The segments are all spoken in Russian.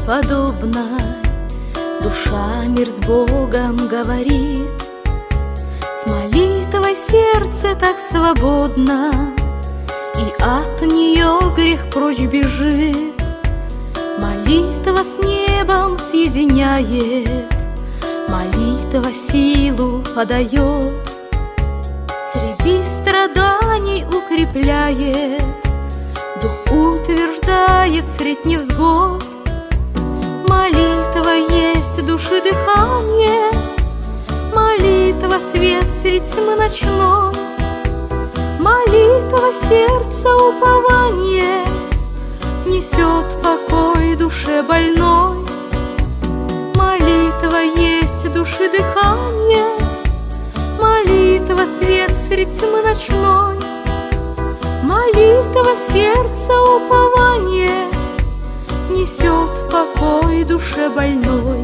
подобной. Душа мир с Богом говорит, с молитвой сердце так свободно, и от нее грех прочь бежит. Молитва с небом соединяет, молитва силу подает, среди страданий укрепляет, дух утверждает средь невзгод. Молитва есть души дыхание, молитва свет средь тьмы ночной, молитва сердца упование, несет покой душе больной. Молитва есть души дыхание, молитва свет средь тьмы ночной, молитва сердца упование, несет покой душе больной.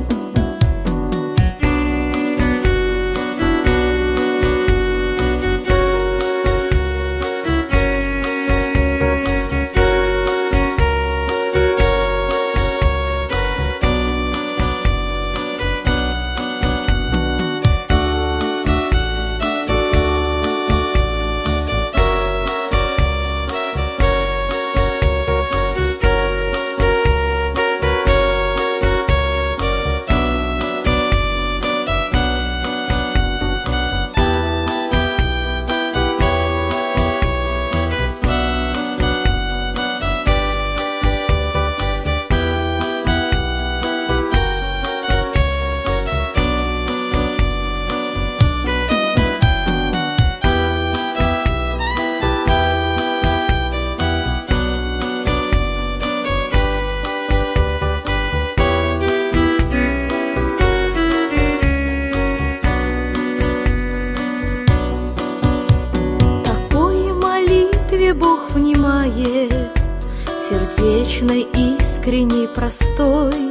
Бог внимает, сердечной, искренней, простой.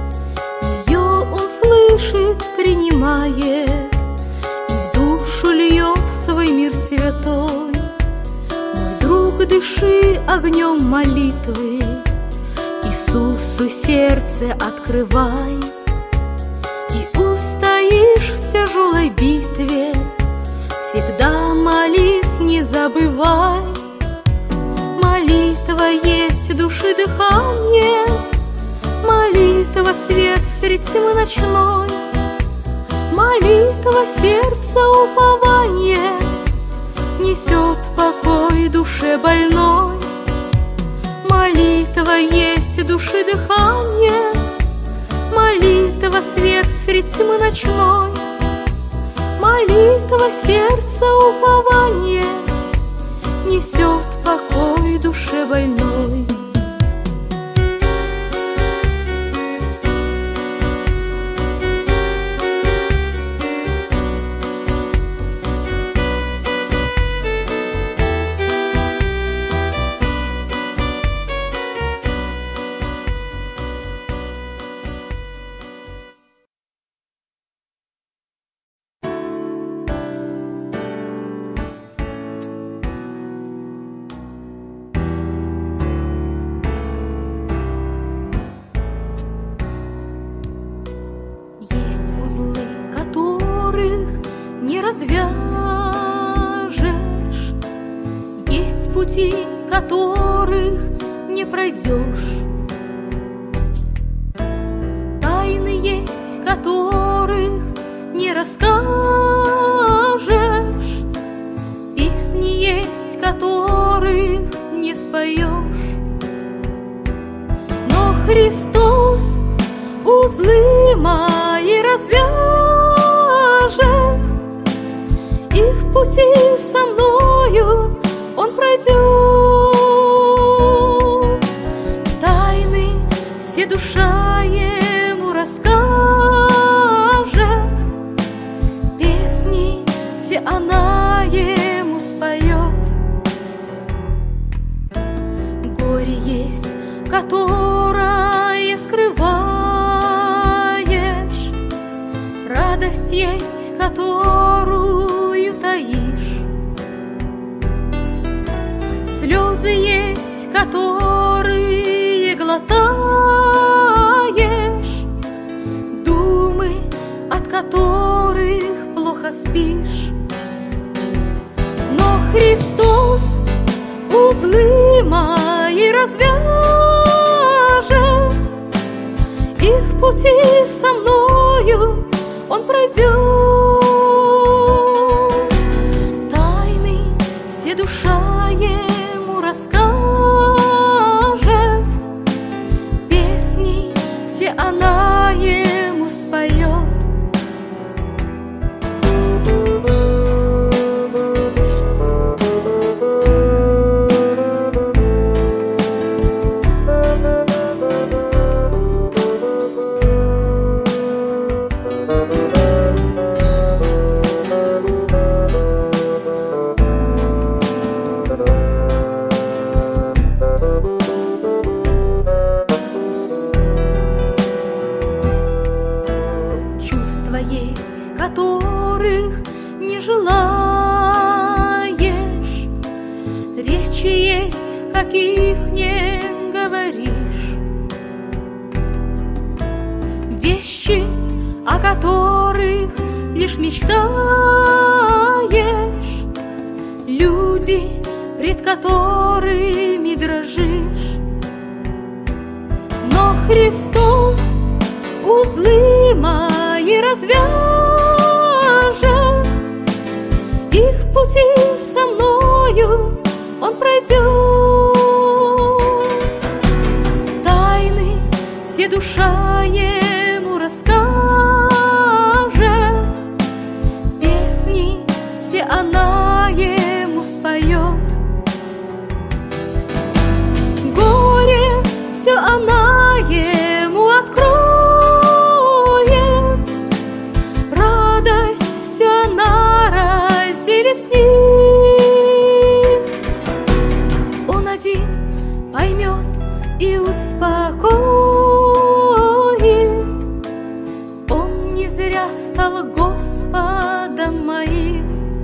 Ее Он слышит, принимает, и в душу льет свой мир святой. Мой друг, дыши огнем молитвы, Иисусу сердце открывай, и устоишь в тяжелой битве. Всегда молись, не забывай. Молитва есть души дыхание, молитва свет средь тьмы ночной, молитва сердца упование, несет покой душе больной. Молитва есть души дыхание, молитва свет средь тьмы ночной, молитва сердца упование, несет покой душе больной. Не развяжешь, есть пути, которых не пройдешь, тайны есть, которых не расскажешь, песни есть, которых не споешь. Но Христос узлы мои развяжет, и в пути со мною Он пройдет. Тайны все душа Ему расскажет, песни все она Ему споет. Горе есть, которое скрываешь, радость есть, которую таишь, слезы есть, которые глотаешь, которых плохо спишь. Но Христос узлы мои развяжет, и в пути со мною Он пройдет. Тайны все душа Ему расскажет, песни все она Ему споет. Которых не желаешь, речи есть, каких не говоришь, вещи, о которых лишь мечтаешь, люди, пред которыми дрожишь. Но Христос узлы мои развяжет, и в пути со мною Он пройдет. Тайны все душа Ему расскажет, песни все она Ему споет. Горе все она Ему откроет, радость все она разделит с ним. Он один поймет и успокоит, Он не зря стал Господом моим.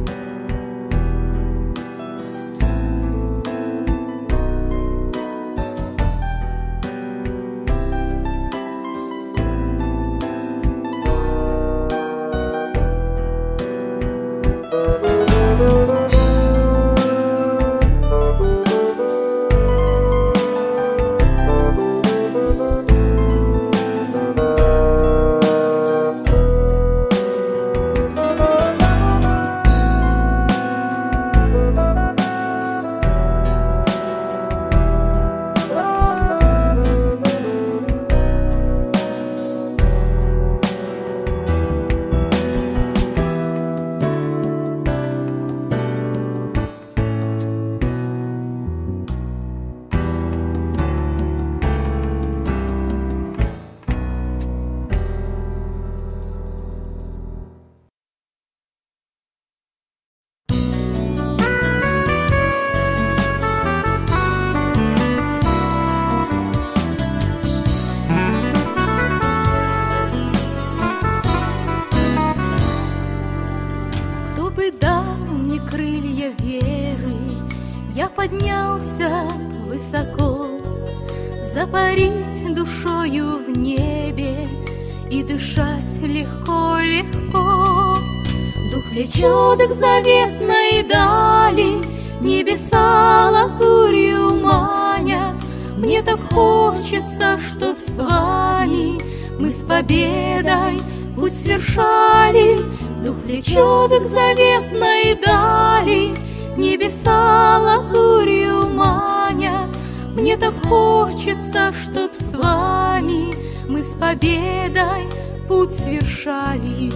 Я поднялся высоко, запарить душою в небе и дышать легко-легко. Дух влечет к заветной дали, небеса лазурью манят. Мне так хочется, чтоб с вами мы с победой путь свершали. Дух влечет к заветной дали, небеса лазурью манят. Мне так хочется, чтоб с вами мы с победой путь свершали.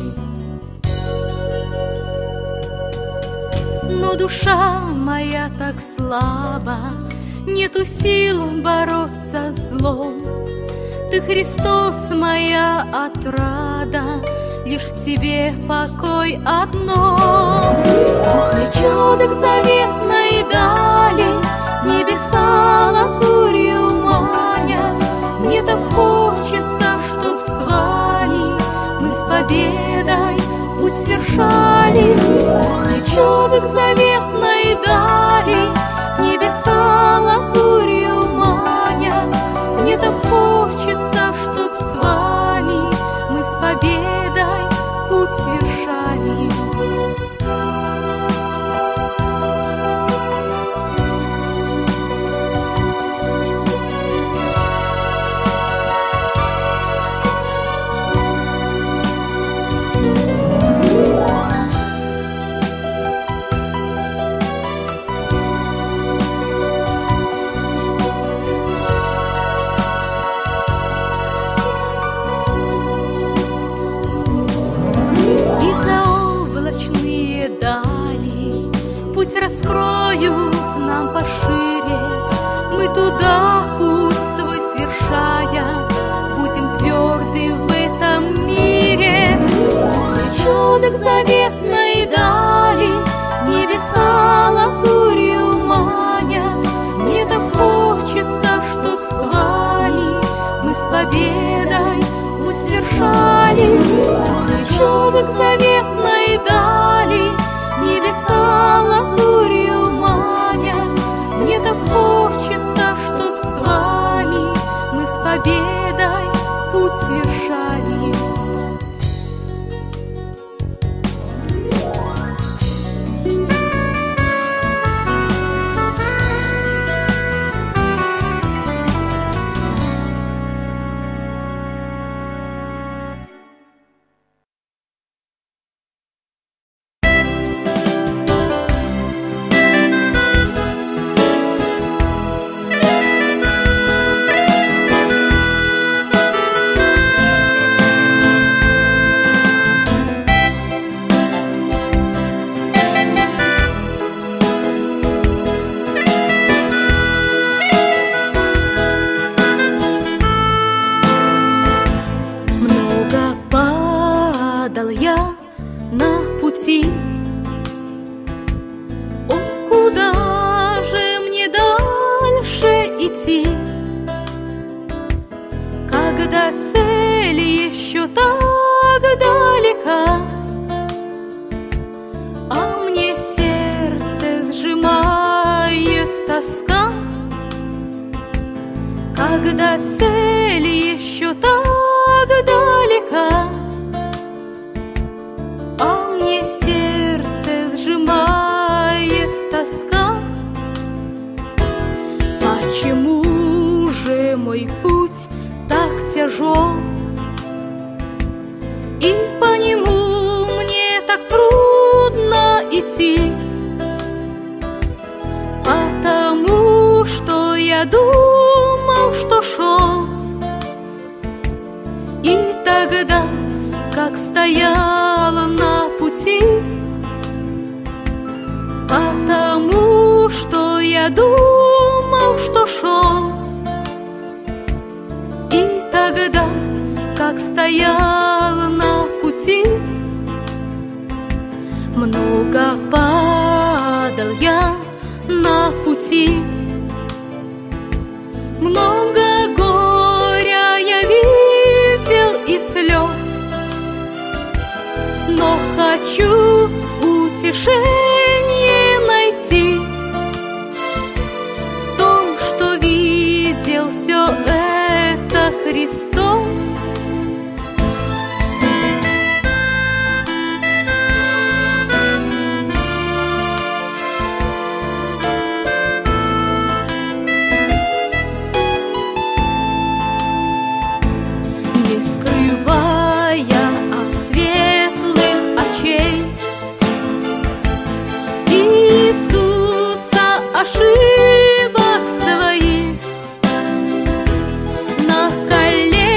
Но душа моя так слаба, нету сил бороться с злом. Ты, Христос, моя отрада, лишь в Тебе покой одно. Дух влечет к заветной дали, небеса лазурью манят. Мне так хочется, чтоб с вами мы с победой путь свершали. Дух влечет к заветной дали, небеса лазурью манят. Мне так хочется, чтоб с вами мы с победой мы туда путь свой свершая, будем тверды в этом мире. Чудо к заветной дали, небеса лазурью маня. Мне так хочется, чтоб с вами мы с победой путь свершали. Чудо к заветной дали, небеса лазурью маня. Мне так хочется, чтоб с вами мы с победой путь свершали. На пути, о, куда же мне дальше идти, когда цель еще так далека, а мне сердце сжимает тоска, когда цель еще так далека. А мне сердце сжимает тоска. Почему же мой путь так тяжел, и по нему мне так трудно идти? Потому что я думал, что шел, и тогда, как стояла на пути, потому что я думал, что шел, и тогда, как стояла на пути, много падал я на пути, много горя я видел и слез. Но хочу утешение найти в том, что видел все это Христос. Не скрывая от светлых очей Иисуса ошибок своих, на колени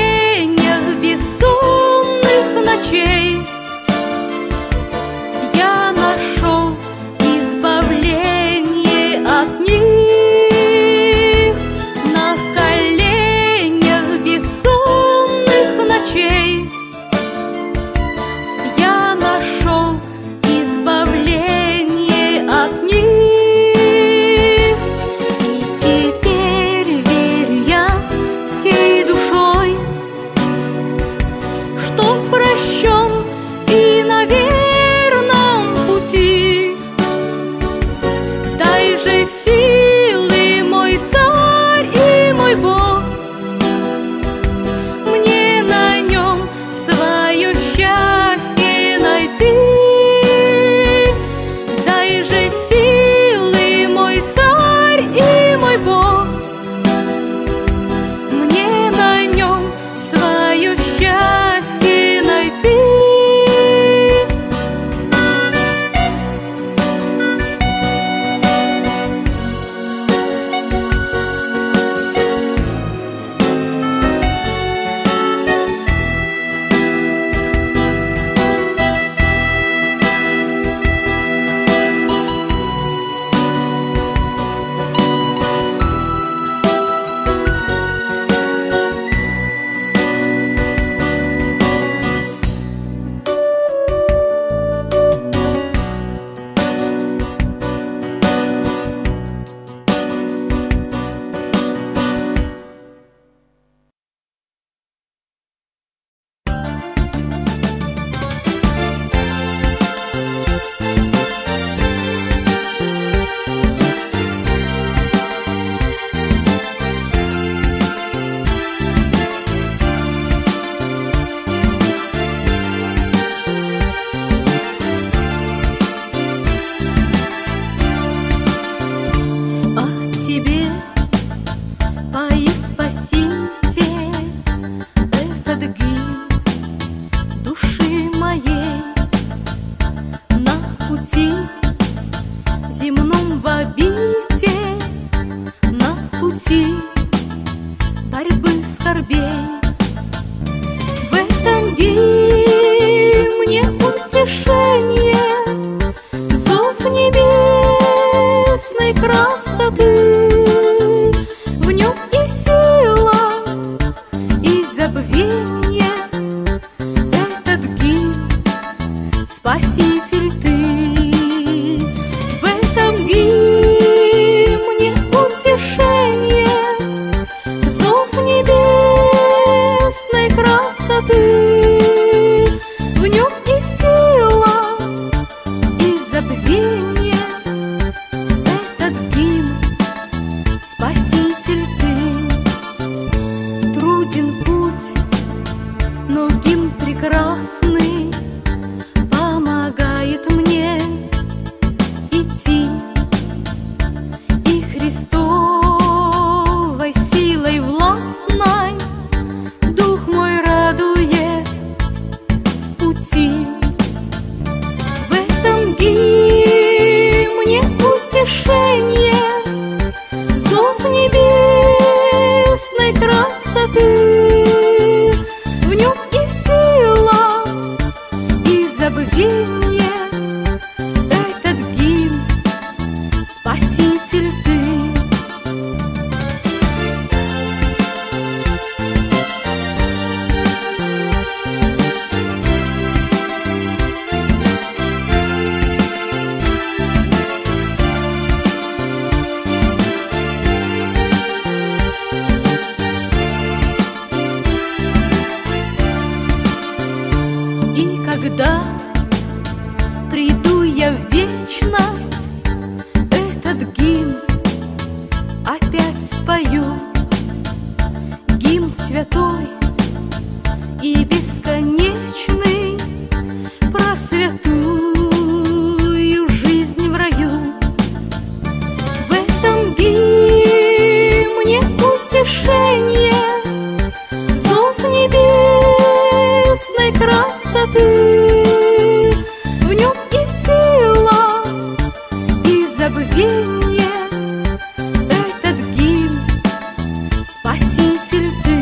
небесной красоты, в нем и сила, и забвенье. Этот гимн, Спаситель ты. Когда приду я в вечность, этот гимн опять спою. Гимн святой и бесконечный про святую жизнь в раю. В этом гимне утешение, зов небесной красоты. В нем и сила, и забвенье. Этот гимн, Спаситель ты.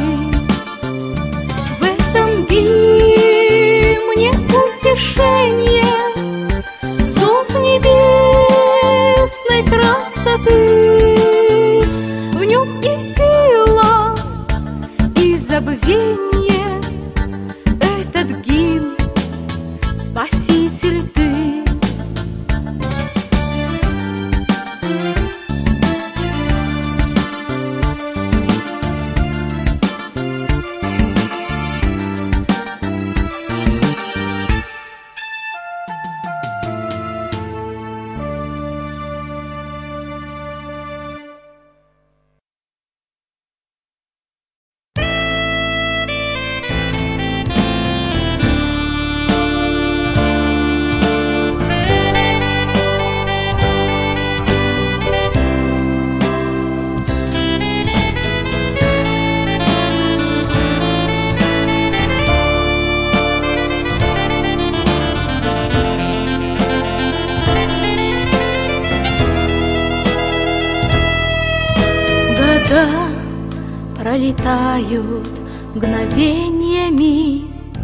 В этом гимне утешение, зов небесной красоты. В нем и сила, и забвенье. Этот гимн, Спаситель ты. Года пролетают мгновениями,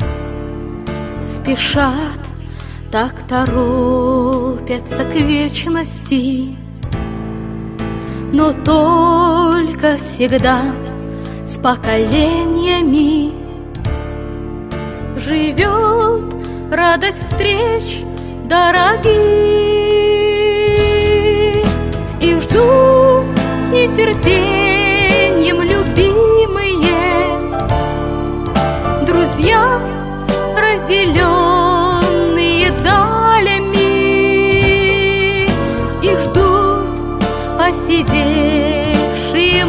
спешат, так торопятся к вечности. Но только всегда с поколениями живет радость встреч дорогих, и ждут с нетерпением любимые друзья, разделенные далями. Их ждут посидевшие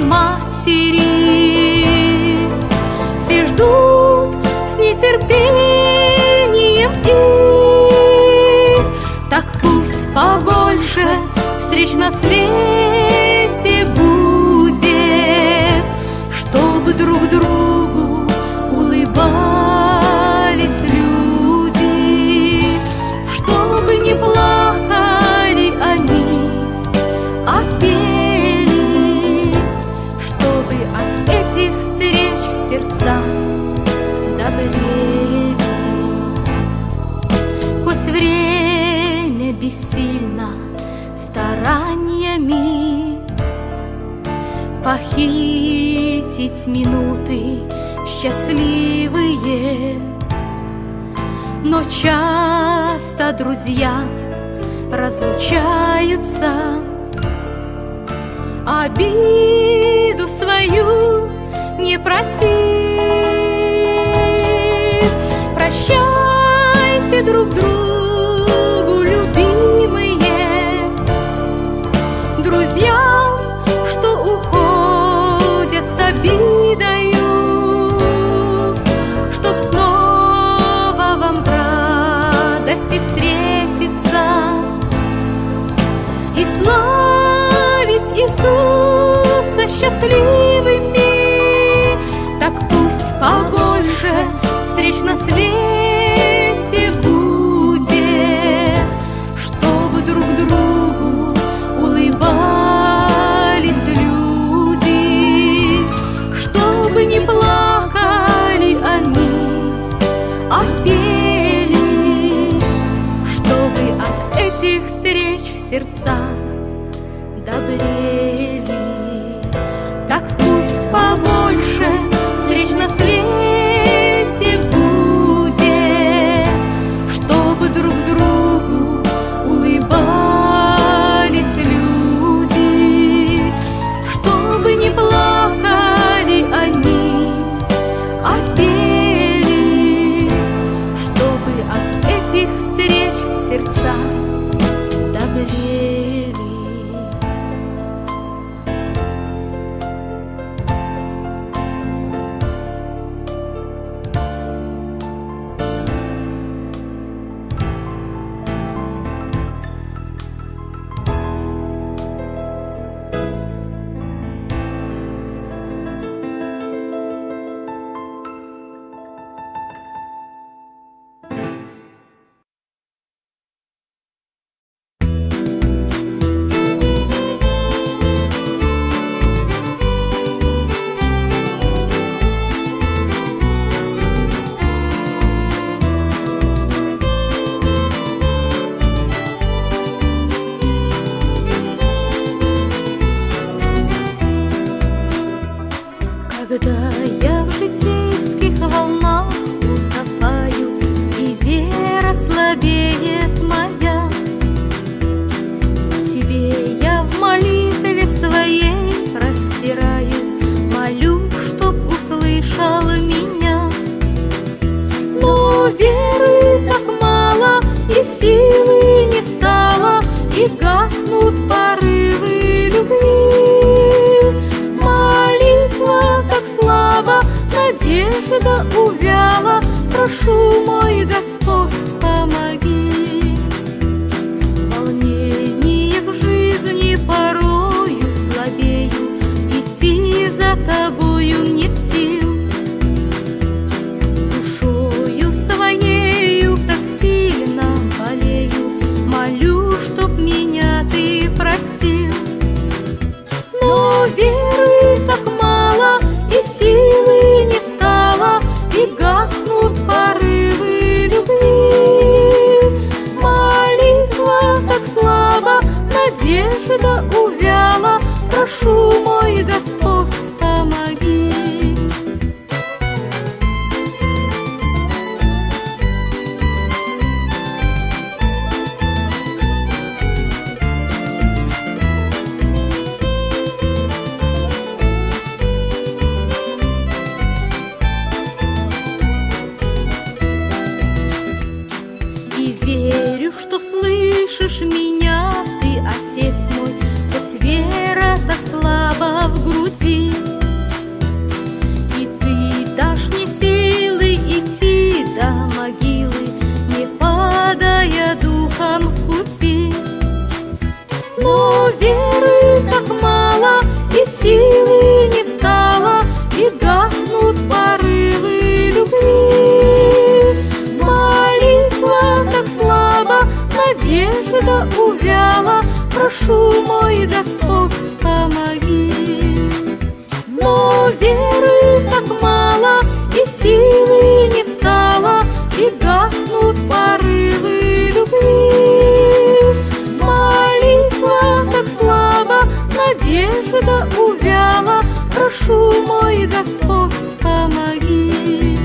матери, все ждут с нетерпением их. Так пусть побольше встреч на свете будет, чтобы друг другу улыбались люди, чтобы не плакали они, а пели, чтобы от этих встреч сердца добрели. Хоть время бессильно стараниями похитить минуты счастливые, но часто друзья разлучаются, обиду свою не простив. Прощайте друг другу, любимые, друзьям, что уходят с обидою, чтоб снова вам в радости встретиться и славить Иисуса счастливыми. Так пусть побольше встреч на свете будет, чтобы друг другу улыбались люди, Когда я в житейских волнах утопаю, и вера слабеет моя, Тебе я в молитве своей простираюсь, молю, чтоб услышал меня. Но веры так мало, и силы не стало, и гаснут порывы любви. Молитва так слабо, надежда увяла, прошу, мой Господь, помоги. Волнение в жизни порою слабею, идти за Тобою нет сил. Душою своею так сильно болею, молю, чтоб меня Ты простил. Но веры так мало, и силы не стало, и гаснут порывы любви. Молитва так слабо, надежда увяла, прошу, мой Господь, помоги. Верю, что слышишь меня, Ты, Отец мой, хоть вера так слаба в груди. И Ты дашь мне силы идти до могилы, не падая духом в пути. Но веры так мало, и силы не стало, и гаснут порывы любви. Молитва так слабо, надежда увяла, прошу, мой Господь, помоги. Но веры так мало, и силы не стало, и гаснут порывы любви. Молитва так слабо, надежда увяла, прошу, мой Господь, помоги.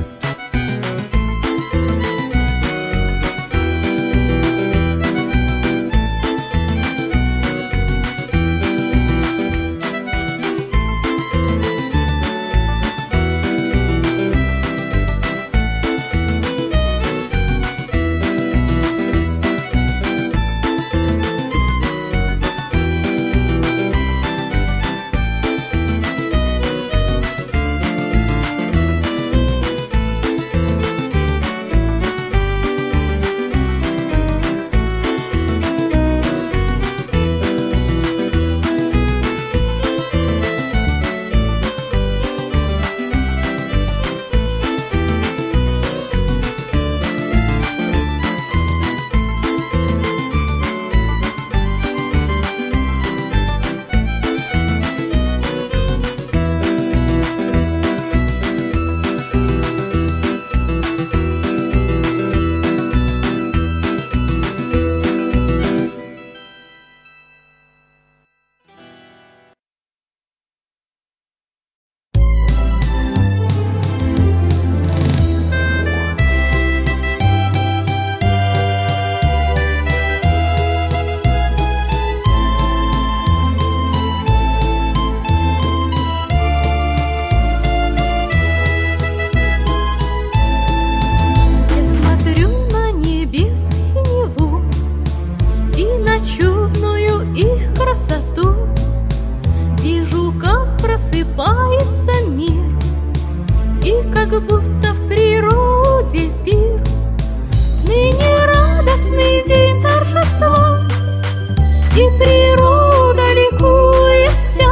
как будто в природе пир. Ныне радостный день торжества, и природа ликует вся.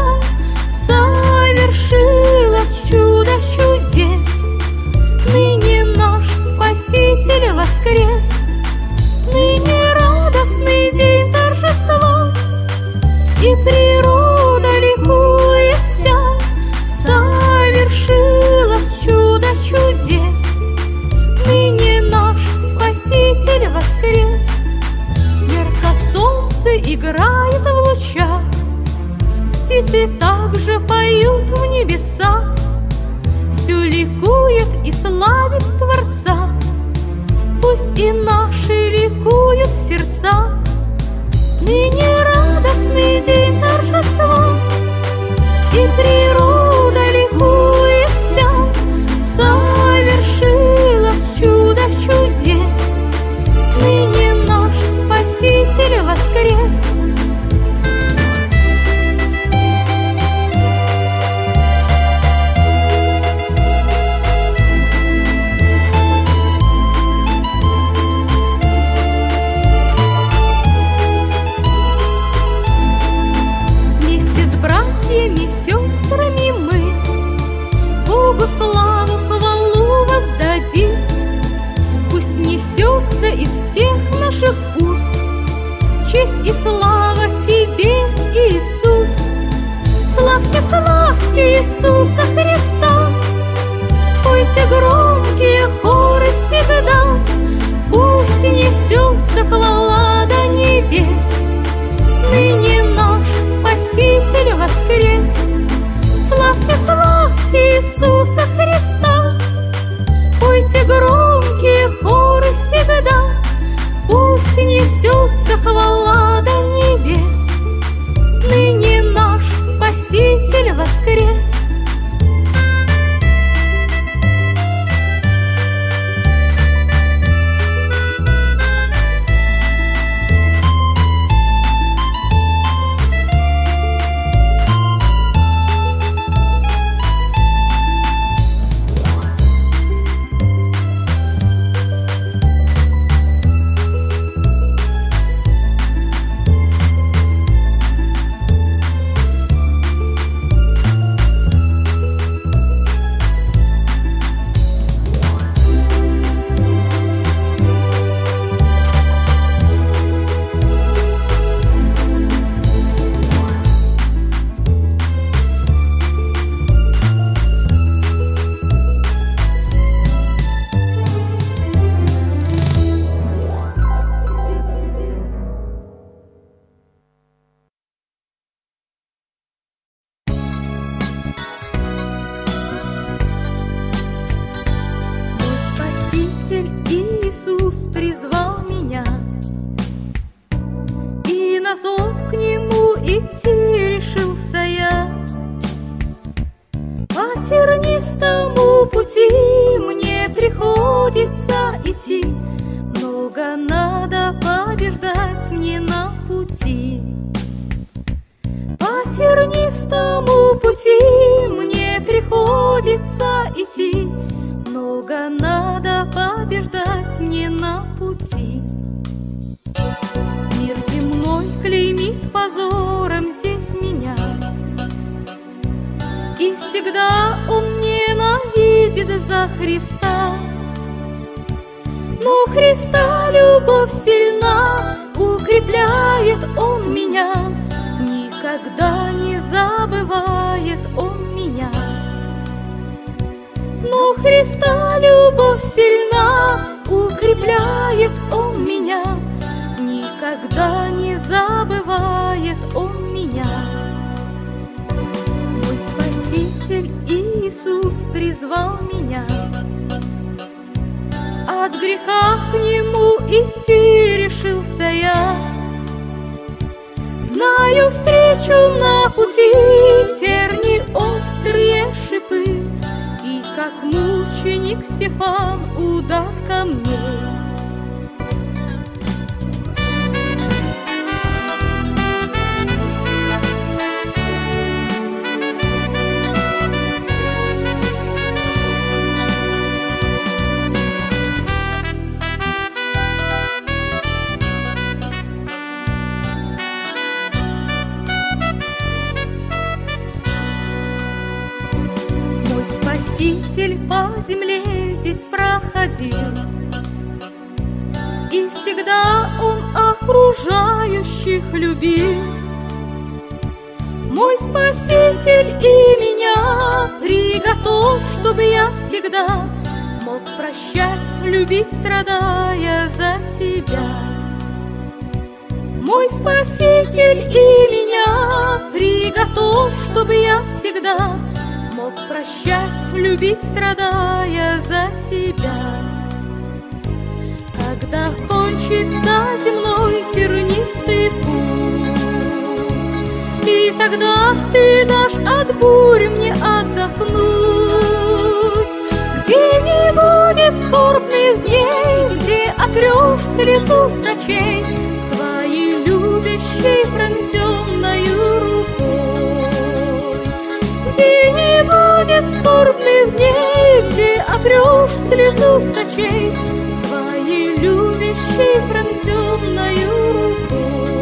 Совершилось чудо чудес, ныне наш Спаситель воскрес. Ныне радостный день торжества, и природа ликует вся. Совершилось чудо чудес, ликуют сердца. Ныне радостный день торжества, и природа ликует вся. Совершилось чудо чудес, ныне наш Спаситель воскрес. Сестрами мы Богу славу, хвалу воздадим. Пусть несется из всех наших уст честь и слава Тебе, Иисус. Славьте, славьте Иисуса Христа, пойте громкие хоры всегда. Пусть несется хвала до небес, ныне наш Спаситель воскрес. Славьте, славьте Иисуса Христа, пойте громкие хоры всегда. Пусть несется хвала до небес, ныне наш Спаситель воскрес. Тернистому пути мне приходится идти, много надо побеждать мне на пути. По тернистому пути мне приходится идти, много надо побеждать мне на пути. Мир земной клеймит позором здесь меня, и всегда он ненавидит за Христа. Но Христа любовь сильна, укрепляет Он меня, никогда не забывает Он меня. Но Христа любовь сильна, укрепляет Он меня, никогда не забывает Он меня. Мой Спаситель Иисус призвал меня, от греха к Нему идти решился я. Знаю, встречу на пути терни острые шипы, и как мученик Стефан удар камней. Спаситель по земле здесь проходил, и всегда Он окружающих любил. Мой Спаситель и меня приготовь, чтобы я всегда мог прощать, любить, страдая за Тебя. Мой Спаситель и меня приготовь, чтобы я всегда мог прощать, любить, страдая за Тебя. когда кончится земной тернистый путь, и тогда ты дашь от бурь мне отдохнуть, где не будет скорбных дней, где отрешь слезу с очей своей любящей пронзенною рукой, где не будет скорбных дней, где отрешь слезу с очей своей любящей пронзенною рукой.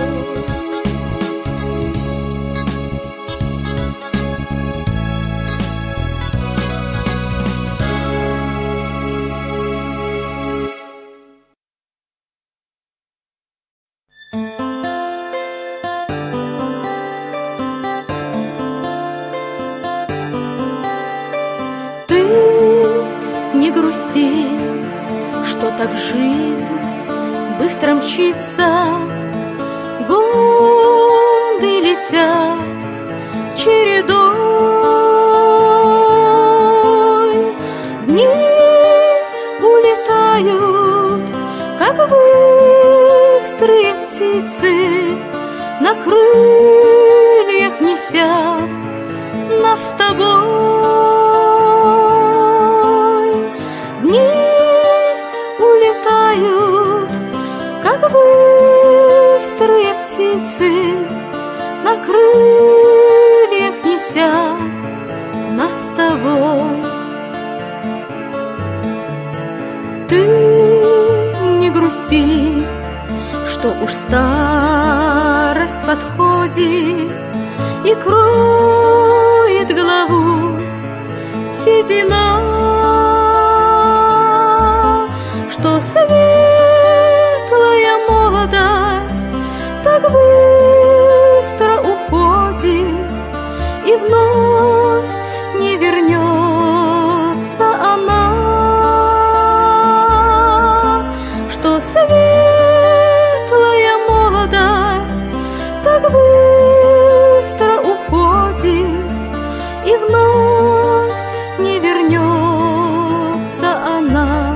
Не грусти, что так жизнь быстро мчится, годы летят чередой, дни улетают, как быстрые птицы, на крыльях неся нас с тобой. Как быстрые птицы, на крыльях неся нас с тобой. Ты не грусти, что уж старость подходит и кроет голову седина, что светлая молодость так быстро уходит, и вновь не вернется она, что светлая молодость так быстро уходит, и вновь не вернется она.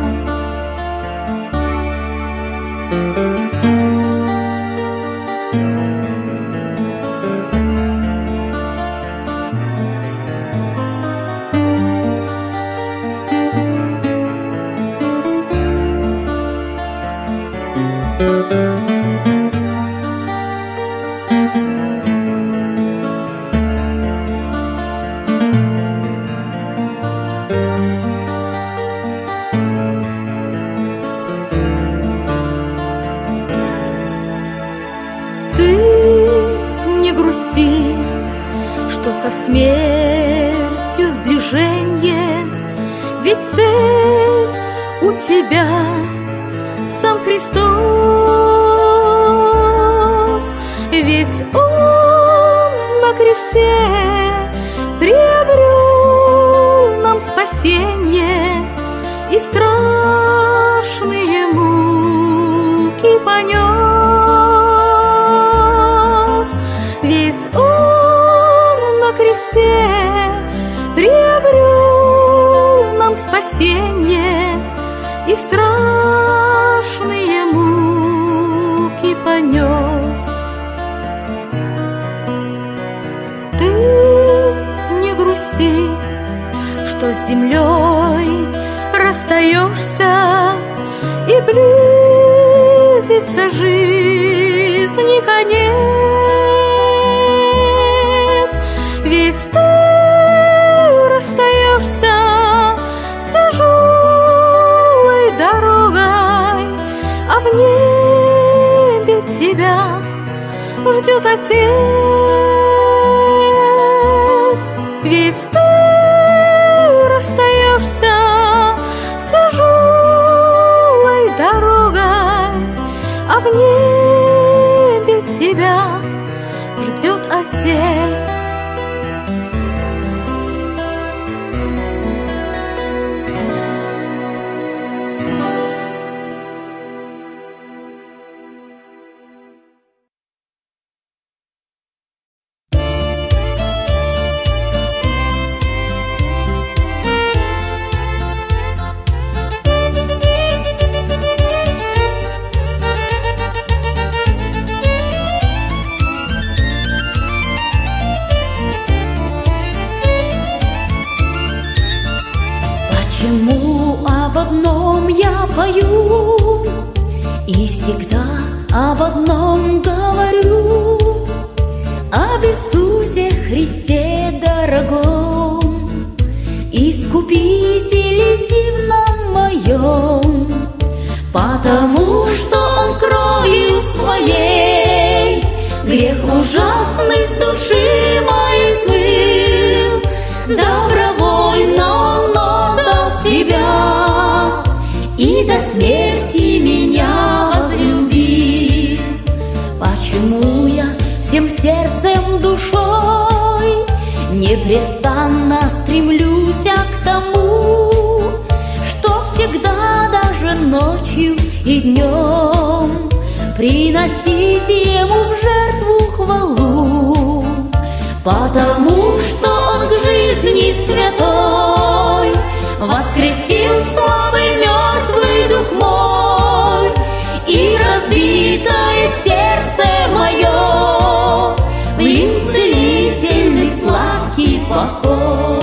Что со смертью сближенье, ведь цель у тебя сам Христос, ведь Он на кресте приобрел нам спасенье и страшные муки понес, ведь Он на кресте приобрел нам спасенье и страшные муки понес. Ты не грусти, что с землей расстаешься, и близится жизни конец, ведь ты расстаешься с тяжелой дорогой, а в небе тебя ждет Отец, ведь ты расстаешься с тяжелой дорогой, а в небе тебя ждет Отец. я пою и всегда об одном говорю: об Иисусе Христе дорогом, Искупителе дивном моем. Потому что Он кровью своей грех ужасный с души моей смыл. Добровольно Он отдал себя и до смерти меня возлюбил. Почему я всем сердцем, душой непрестанно стремлюсь к тому, что всегда, даже ночью и днем, приносить Ему в жертву хвалу? Потому что Он к жизни святой воскресил слабый мертвый дух мой, и разбитое сердце мое влил целительный сладкий покой.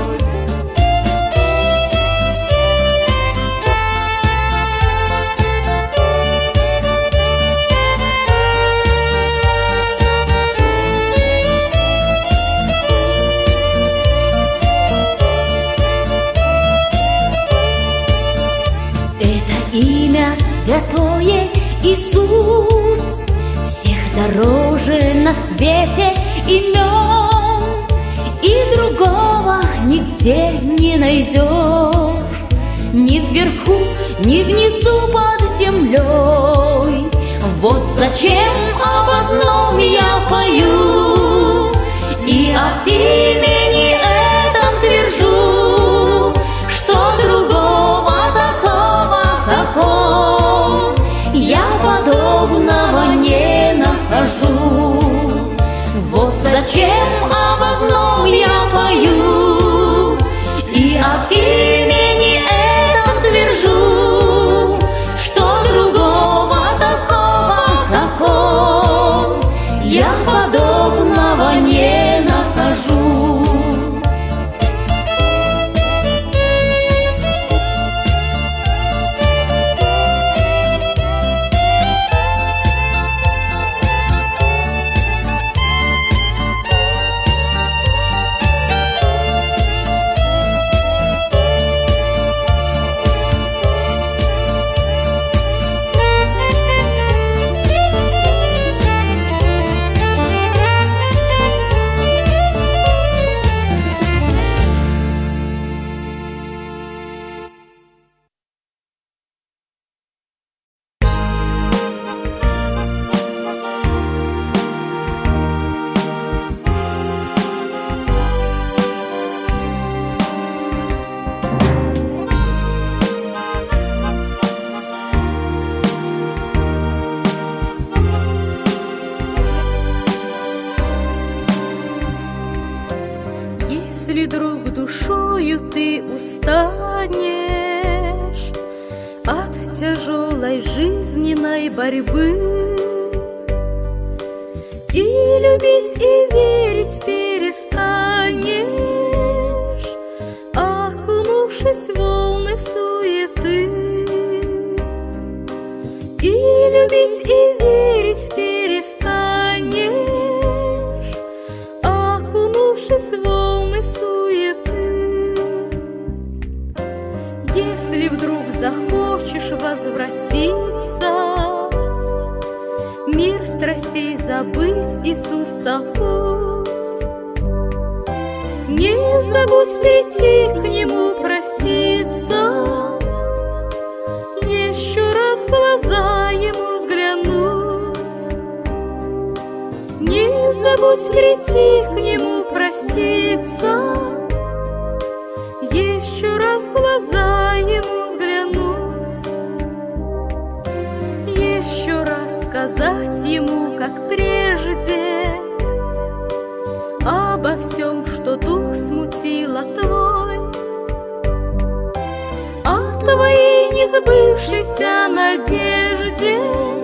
Имя святое Иисус всех дороже на свете имен, и другого нигде не найдешь, ни вверху, ни внизу под землей. Вот зачем об одном я пою и об имени этом твержу, что другого такого, как Он, я подобного не нахожу. Вот зачем об одном я пою и об имени этом твержу, что другого такого, как Он, я подобного не нахожу. Если, друг, душою ты устанешь от тяжелой жизненной борьбы, и любить и верить перестанешь, окунувшись в волны суеты, и любить и верить перестанешь, окунувшись в волны суеты. Если вдруг захочешь возвратиться, мир страстей забыть, Иисуса путь, не забудь прийти к Нему проститься, еще раз в глаза Ему взглянуть, не забудь прийти к Нему проститься, еще раз в глаза Ему взглянуть, еще раз сказать Ему, как прежде, обо всем, что дух смутило твой, о твоей несбывшейся надежде,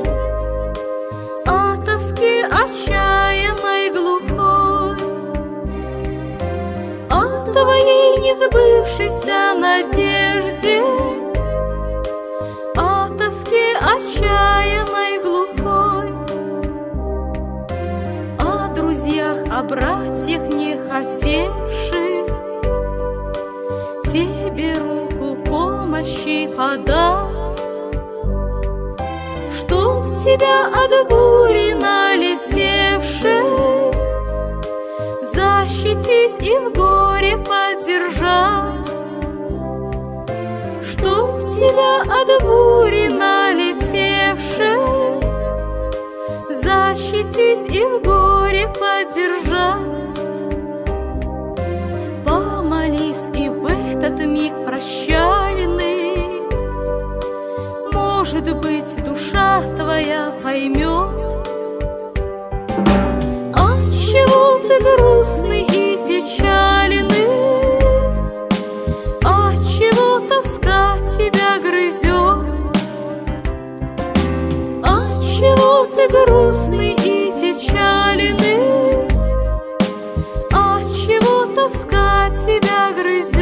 о тоске отчаянной глухой, о твоей несбывшейся надежде, отчаянной, глухой, о друзьях, о братьях не хотевших тебе руку помощи подать, чтоб тебя от бури налетевшей защитить и в горе поддержать, чтоб тебя от бури налетевшей защитить и в горе поддержать. Помолись, и в этот миг прощальный, может быть, душа твоя поймет, отчего ты грустный и печальный, отчего тоска тебя грызет, отчего ты грустный и печальный, отчего тоска тебя грызет.